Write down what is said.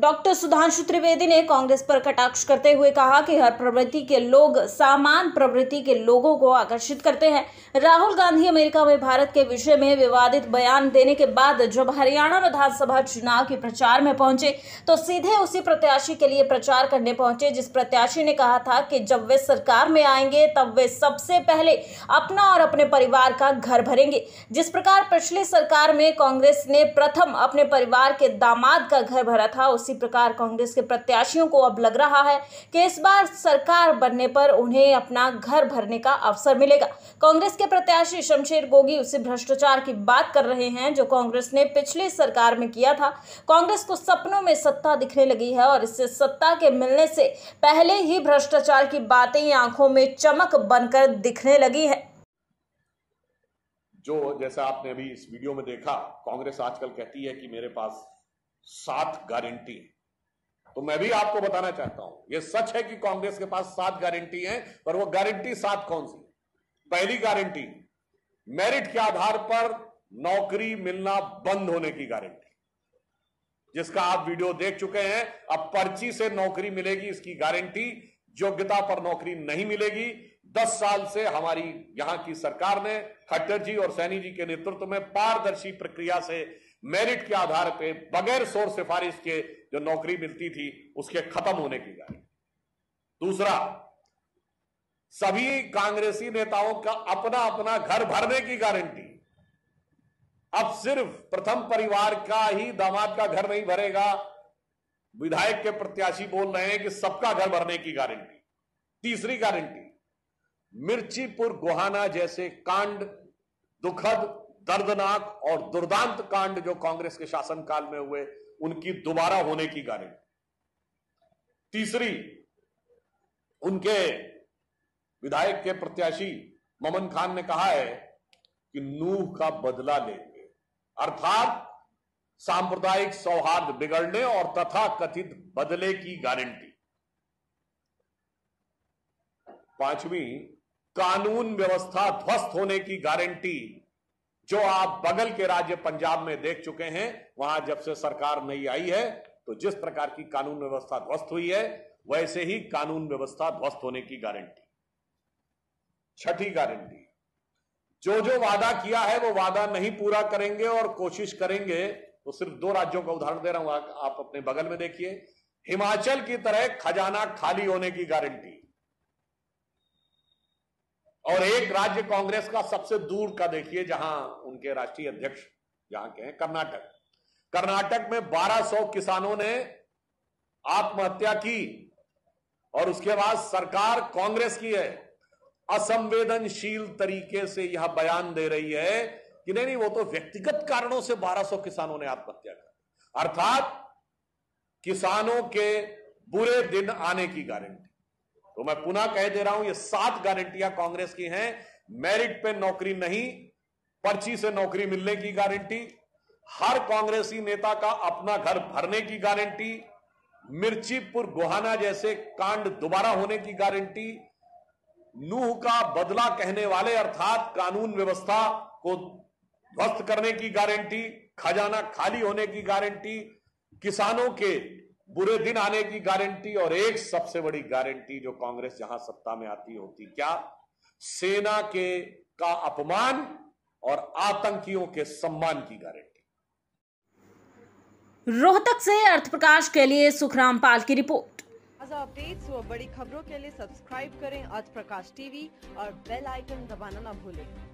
Doctor Sudhanshu Trivedi ने कांग्रेस पर कटाक्ष करते हुए कहा कि हर प्रवृत्ति के लोग समान प्रवृत्ति के लोगों को आकर्षित करते हैं। राहुल गांधी अमेरिका में भारत के विषय में विवादित बयान देने के बाद जब हरियाणा विधानसभा चुनाव के प्रचार में पहुंचे तो सीधे उसी प्रत्याशी के लिए प्रचार करने पहुंचे जिस प्रत्याशी ने कहा था कि जब वे सरकार में आएंगे तब वे सबसे पहले अपना और अपने परिवार का घर भरेंगे। जिस प्रकार पिछली सरकार में कांग्रेस ने प्रथम अपने परिवार के दामाद का घर भरा था, उसी प्रकार कांग्रेस के प्रत्याशियों को अब लग रहा है कि इस बार सरकार बनने पर उन्हें अपना घर भरने का अवसर मिलेगा। कांग्रेस के प्रत्याशी शमशेर गोगी उसी भ्रष्टाचार की बात कर रहे हैं जो कांग्रेस ने पिछली सरकार में किया था। कांग्रेस को सपनों में सत्ता दिखने लगी है और इससे सत्ता के मिलने से पहले ही भ्रष्टाचार की बातें आंखों में चमक बनकर दिखने लगी है। जो जैसा आपने अभी इस वीडियो में देखा, कांग्रेस आजकल कहती है कि मेरे पास 7 गारंटी है। तो मैं भी आपको बताना चाहता हूं, यह सच है कि कांग्रेस के पास 7 गारंटी हैं, पर वो गारंटी 7 कौन सी? पहली गारंटी, मेरिट के आधार पर नौकरी मिलना बंद होने की गारंटी, जिसका आप वीडियो देख चुके हैं। अब पर्ची से नौकरी मिलेगी, इसकी गारंटी। योग्यता पर नौकरी नहीं मिलेगी। 10 साल से हमारी यहां की सरकार ने खट्टर जी और सैनी जी के नेतृत्व में पारदर्शी प्रक्रिया से मेरिट के आधार पे बगैर शोर सिफारिश के जो नौकरी मिलती थी उसके खत्म होने की गारंटी। दूसरा, सभी कांग्रेसी नेताओं का अपना अपना घर भरने की गारंटी। अब सिर्फ प्रथम परिवार का ही दामाद का घर नहीं भरेगा, विधायक के प्रत्याशी बोल रहे हैं कि सबका घर भरने की गारंटी। तीसरी गारंटी, मिर्चीपुर गोहाना जैसे कांड, दुखद, दर्दनाक और दुर्दांत कांड जो कांग्रेस के शासनकाल में हुए, उनकी दोबारा होने की गारंटी। तीसरी, उनके विधायक के प्रत्याशी मोमन खान ने कहा है कि नूह का बदला लेंगे, अर्थात सांप्रदायिक सौहार्द बिगड़ने और तथाकथित बदले की गारंटी। पांचवी, कानून व्यवस्था ध्वस्त होने की गारंटी, जो आप बगल के राज्य पंजाब में देख चुके हैं। वहां जब से सरकार नई आई है तो जिस प्रकार की कानून व्यवस्था ध्वस्त हुई है, वैसे ही कानून व्यवस्था ध्वस्त होने की गारंटी। छठी गारंटी, जो वादा किया है वो वादा नहीं पूरा करेंगे और कोशिश करेंगे। तो सिर्फ 2 राज्यों का उदाहरण दे रहा हूं, आप अपने बगल में देखिए। हिमाचल की तरह खजाना खाली होने की गारंटी, और एक राज्य कांग्रेस का सबसे दूर का देखिए जहां उनके राष्ट्रीय अध्यक्ष जहां के हैं, कर्नाटक। कर्नाटक में 1200 किसानों ने आत्महत्या की और उसके बाद सरकार कांग्रेस की है, असंवेदनशील तरीके से यह बयान दे रही है कि नहीं, वो तो व्यक्तिगत कारणों से 1200 किसानों ने आत्महत्या की, अर्थात किसानों के बुरे दिन आने की गारंटी। तो मैं पुनः कह दे रहा हूं, ये 7 गारंटियां कांग्रेस की हैं। मेरिट पे नौकरी नहीं, पर्ची से नौकरी मिलने की गारंटी, हर कांग्रेसी नेता का अपना घर भरने की गारंटी, मिर्चीपुर गोहाना जैसे कांड दोबारा होने की गारंटी, नूह का बदला कहने वाले अर्थात कानून व्यवस्था को ध्वस्त करने की गारंटी, खजाना खाली होने की गारंटी, किसानों के बुरे दिन आने की गारंटी, और एक सबसे बड़ी गारंटी जो कांग्रेस जहां सत्ता में आती होती, क्या? सेना का अपमान और आतंकियों के सम्मान की गारंटी। रोहतक से अर्थ प्रकाश के लिए सुखराम पाल की रिपोर्ट। ताज़ा अपडेट्स व बड़ी खबरों के लिए सब्सक्राइब करें अर्थ प्रकाश टीवी और बेल आइकन दबाना न भूलें।